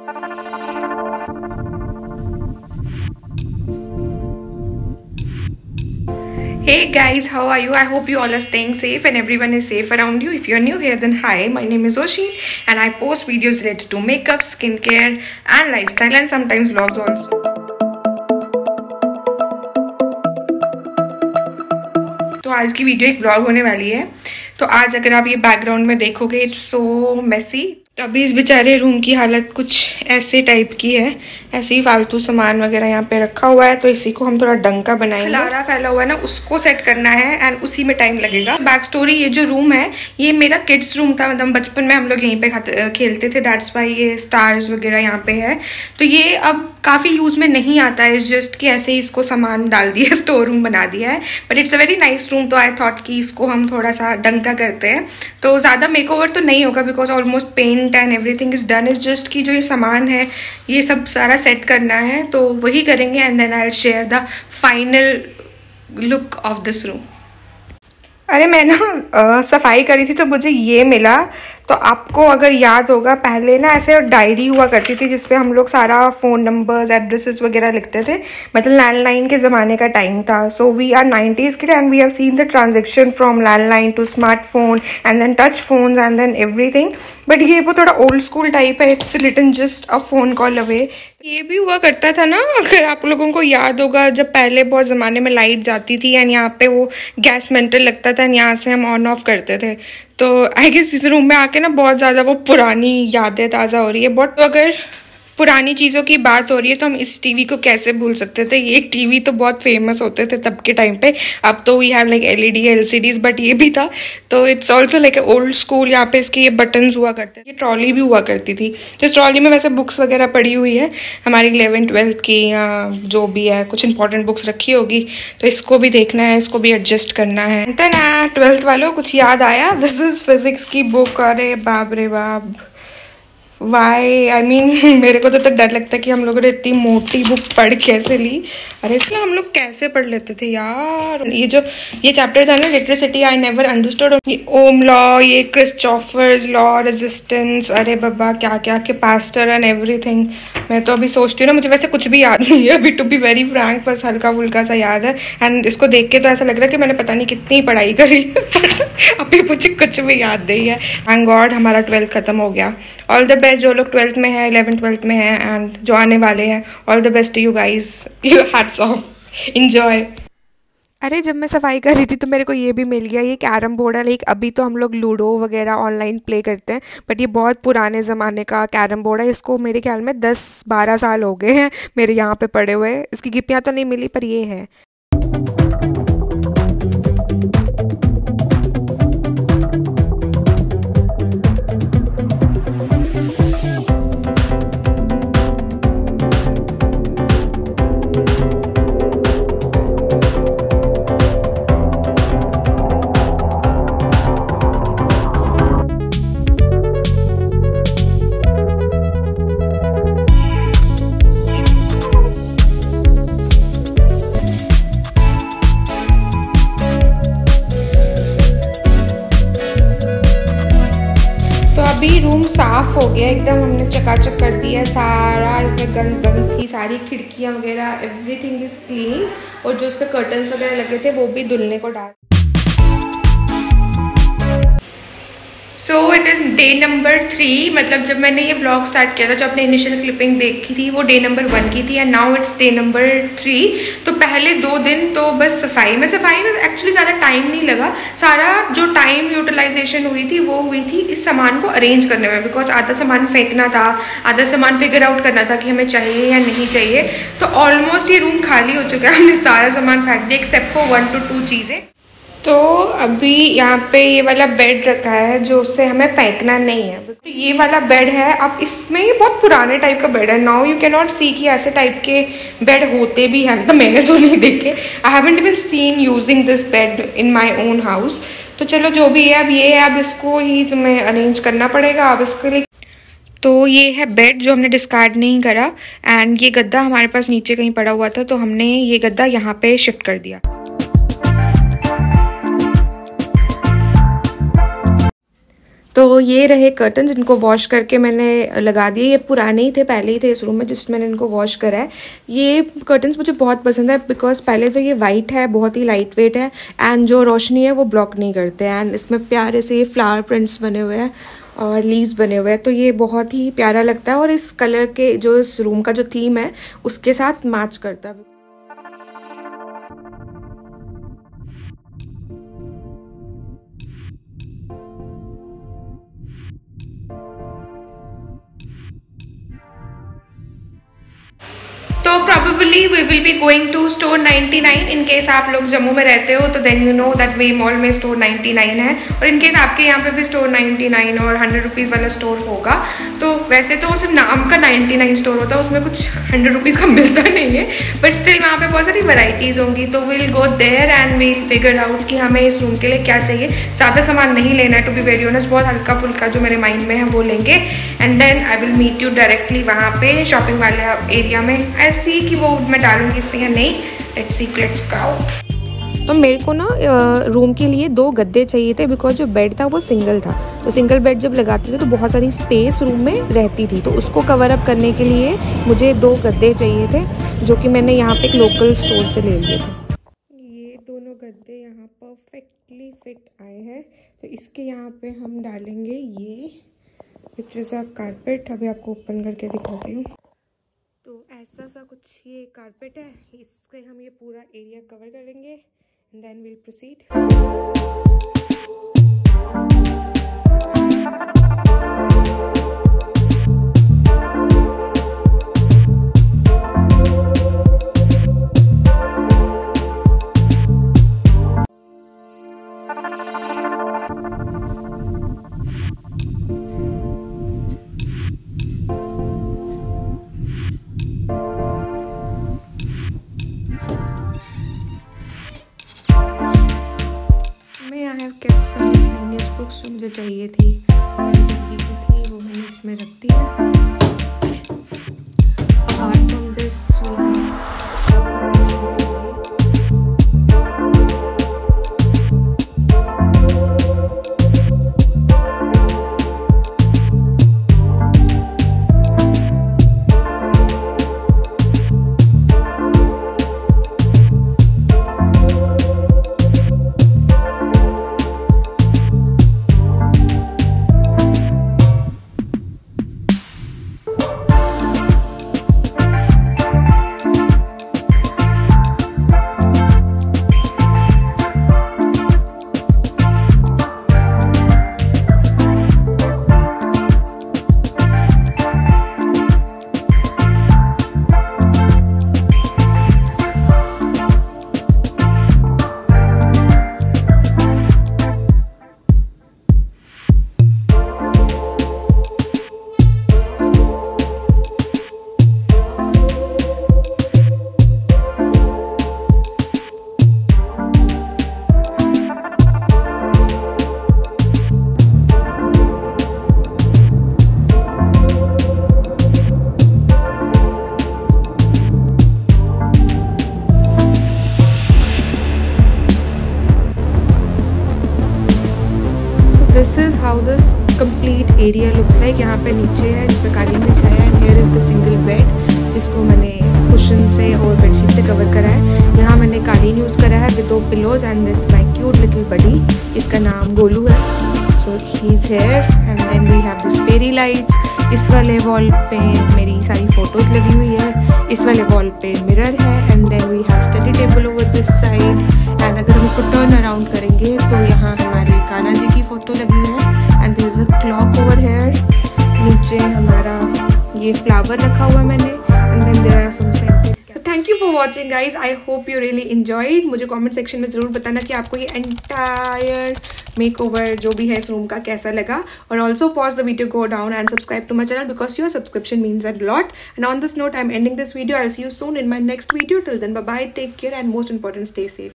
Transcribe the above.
Hey guys, how are you? I hope you all are staying safe and everyone is safe around you. If you're new here, then hi, my name is Oshi and I post videos related to makeup, skincare and lifestyle and sometimes vlogs also. तो आज की video एक vlog होने वाली है। तो आज अगर आप ये बैकग्राउंड में देखोगे, इट्स सो मेसी। तो अभी इस बेचारे रूम की हालत कुछ ऐसे टाइप की है, ऐसे ही फालतू सामान वगैरह यहाँ पे रखा हुआ है। तो इसी को हम थोड़ा डंका बनाएंगे। खलारा फैला हुआ है ना, उसको सेट करना है एंड उसी में टाइम लगेगा। बैक स्टोरी, ये जो रूम है ये मेरा किड्स रूम था, मतलब बचपन में हम लोग यहीं पे खेलते थे। दैट्स वाई ये स्टार्स वगैरह यहाँ पे है। तो ये अब काफ़ी यूज़ में नहीं आता है, इस जस्ट कि ऐसे ही इसको सामान डाल दिया, स्टोर रूम बना दिया है। But it's a very nice room. तो आई थॉट कि इसको हम थोड़ा सा डंका करते हैं। तो ज़्यादा मेकओवर तो नहीं होगा because almost paint and everything is done. Is just कि जो ये सामान है ये सब सारा सेट करना है, तो वही करेंगे and then I will share the final look of this room. अरे मैं ना सफाई करी थी तो मुझे ये मिला। तो आपको अगर याद होगा, पहले ना ऐसे डायरी हुआ करती थी जिसपे हम लोग सारा फ़ोन नंबर्स, एड्रेसेस वगैरह लिखते थे। मतलब लैंडलाइन के ज़माने का टाइम था। So we are 90s kid and we have seen the transaction from landline to smartphone and then touch phones and then everything. But ये वो थोड़ा ओल्ड स्कूल टाइप है। It's literally just a phone call away. ये भी हुआ करता था ना, अगर आप लोगों को याद होगा, जब पहले बहुत ज़माने में लाइट जाती थी एंड यहाँ पे वो गैस मेंटल लगता था एंड यहाँ से हम ऑन ऑफ करते थे। तो आई गेस इस रूम में आके ना बहुत ज़्यादा वो पुरानी यादें ताज़ा हो रही है। बट अगर पुरानी चीज़ों की बात हो रही है तो हम इस टीवी को कैसे भूल सकते थे। ये टीवी तो बहुत फेमस होते थे तब के टाइम पे। अब तो we have like LED LCDs, but ये भी था। तो it's also like old school. यहाँ पे इसके ये बटन्स हुआ करते थे। ये ट्रॉली भी हुआ करती थी। तो इस ट्रॉली में वैसे बुक्स वगैरह पड़ी हुई है हमारी 11th 12th की, या जो भी है कुछ इंपॉर्टेंट बुक्स रखी होगी। तो इसको भी देखना है, इसको भी एडजस्ट करना है। तो ना 12th वालों कुछ याद आया? दिस इज फिजिक्स की बुक। अरे बाप रे बाप, वाई आई मीन मेरे को तो डर लगता है कि हम लोगों ने इतनी मोटी बुक पढ़ कैसे ली। अरे इतना हम लोग कैसे पढ़ लेते थे यार। ये चैप्टर था ना इलेक्ट्रिसिटी, आई नेवर अंडरस्टूड। ये ओम लॉ, ये क्रिस्टोफर्स लॉ, रेजिस्टेंस, अरे बाबा क्या क्या, कैपेसिटर एंड एवरीथिंग। मैं तो अभी सोचती हूँ ना, मुझे वैसे कुछ भी याद नहीं है अभी, टू बी वेरी फ्रैंक। बस हल्का फुल्का सा याद है एंड इसको देख के तो ऐसा लग रहा है कि मैंने पता नहीं कितनी पढ़ाई करी अभी मुझे कुछ भी याद नहीं है। थैंक गॉड हमारा 12th खत्म हो गया। ऑल द बेस्ट जो लोग 12th में है, 11th 12th में है एंड जो आने वाले हैं, all the best to you guys. You hats off, enjoy. अरे जब मैं सफाई कर रही थी तो मेरे को ये भी मिल गया। ये कैरम बोर्ड है। लाइक अभी तो हम लोग लूडो वगैरह ऑनलाइन प्ले करते हैं, बट ये बहुत पुराने ज़माने का कैरम बोर्ड है। इसको मेरे ख्याल में 10-12 साल हो गए हैं मेरे यहाँ पे पड़े हुए। इसकी गिफ्टियाँ तो नहीं मिली, पर ये है। अभी रूम साफ हो गया एकदम, हमने चकाचक कर दिया है सारा। इसमें गंद बंद थी, सारी खिड़कियाँ वगैरह, एवरीथिंग इज क्लीन। और जो उस पर कर्टन्स वगैरह लगे थे वो भी धुलने को डाल। So it is day number 3। मतलब जब मैंने ये व्लॉग स्टार्ट किया था, जो आपने इनिशियल क्लिपिंग देखी थी वो डे नंबर 1 की थी and now it's day number 3। तो पहले 2 दिन तो बस सफाई में एक्चुअली ज़्यादा टाइम नहीं लगा। सारा जो टाइम यूटिलाइजेशन हुई थी वो हुई थी इस सामान को अरेंज करने में, बिकॉज आधा सामान फेंकना था, आधा सामान फिगर आउट करना था कि हमें चाहिए या नहीं चाहिए। तो ऑलमोस्ट ये रूम खाली हो चुका है, हमने सारा सामान फेंक दिया एक्सेप्ट फॉर 1 to 2 चीज़ें। तो अभी यहाँ पे ये वाला बेड रखा है जो उससे हमें फेंकना नहीं है। तो ये वाला बेड है। अब इसमें ये बहुत पुराने टाइप का बेड है। Now you can not see कि ऐसे टाइप के बेड होते भी हैं, तो मैंने तो नहीं देखे। I haven't even seen using this bed in my own house. तो चलो जो भी है, अब ये है, अब इसको ही तुम्हें अरेंज करना पड़ेगा अब इसके लिए। तो ये है बेड जो हमने डिस्कार्ड नहीं करा एंड ये गद्दा हमारे पास नीचे कहीं पड़ा हुआ था, तो हमने ये गद्दा यहाँ पे शिफ्ट कर दिया। तो ये रहे कर्टन जिनको वॉश करके मैंने लगा दिए। ये पुराने ही थे, पहले ही थे इस रूम में जिसमें मैंने इनको वॉश करा है। ये कर्टन्स मुझे बहुत पसंद है बिकॉज पहले तो ये वाइट है, बहुत ही लाइट वेट है एंड जो रोशनी है वो ब्लॉक नहीं करते एंड इसमें प्यारे से ये फ्लावर प्रिंट्स बने हुए हैं और लीव्स बने हुए हैं, तो ये बहुत ही प्यारा लगता है और इस कलर के जो इस रूम का जो थीम है उसके साथ मैच करता है। तो probably we will be going to store 99 in case आप लोग जम्मू में रहते हो तो then you know that वे मॉल में स्टोर 99 है और in case आपके यहाँ पे भी स्टोर 99 और 100 रुपीज़ वाला स्टोर होगा। तो वैसे तो सिर्फ नाम का 99 स्टोर होता है, उसमें कुछ 100 रुपीज़ का मिलता नहीं है, बट स्टिल वहाँ पे बहुत सारी वैरायटीज़ होंगी। तो we'll go there and we'll figure out कि हमें इस रूम के लिए क्या चाहिए। ज़्यादा सामान नहीं लेना है, to be very honest, बहुत हल्का फुल्का जो मेरे माइंड में है वो लेंगे and then I will meet you directly वहाँ पे शॉपिंग वाले एरिया में। ऐसी कि वो मैं डालूंगी इस पे या नहीं, लेट्स सी, लेट्स गो। तो मेरे को ना रूम के लिए 2 गद्दे चाहिए थे बिकॉज जो बेड था वो सिंगल था, तो सिंगल बेड जब लगाते थे तो बहुत सारी स्पेस रूम में रहती थी, तो उसको कवर अप करने के लिए मुझे 2 गद्दे चाहिए थे जो कि मैंने यहाँ पे एक लोकल स्टोर से ले लिए थे। ये दोनों गद्दे यहाँ परफेक्टली फिट आए हैं, तो इसके यहाँ पे हम डालेंगे ये विच इज़ अ कारपेट। अभी आपको ओपन करके दिखाती हूँ। तो ऐसा सा कुछ ये कारपेट है, इससे हम ये पूरा एरिया कवर करेंगे and then will proceed. I have kept some miscellaneous books जो मुझे चाहिए थी, डिग्री की थी, वो मैंने इसमें रख दी है। Apart from this, this is how this complete area looks like. यहाँ पे नीचे है जिस पे कालीन बिछाया है, here is the single bed, इसको मैंने कुशन से और बेडशीट से कवर करा है। यहाँ मैंने कालीन यूज़ करा है with 2 pillows and this my cute little buddy, इसका नाम गोलू है। So he is here and then we have this fairy lights. इस वाले वॉल पे मेरी सारी फोटोज़ लगी हुई है, इस वाले वॉल पे मिरर है and then we have study table over this side and अगर हम इसको टर्न अराउंड करेंगे तो यहाँ हमारे कान्हा जी की फ़ोटो लगी है and there is a clock over here. नीचे हमारा ये फ्लावर रखा हुआ है मैंने and then there are some scented. Thank you for watching guys, I hope you really enjoyed. मुझे कमेंट सेक्शन में ज़रूर बताना कि आपको ये एंटायर मेकओवर जो भी है इस रूम का कैसा लगा, और also pause the video, go down and subscribe to my channel because your subscription means a lot. And on this note I am ending this video, I will see you soon in my next video. Till then bye bye, take care and most important stay safe.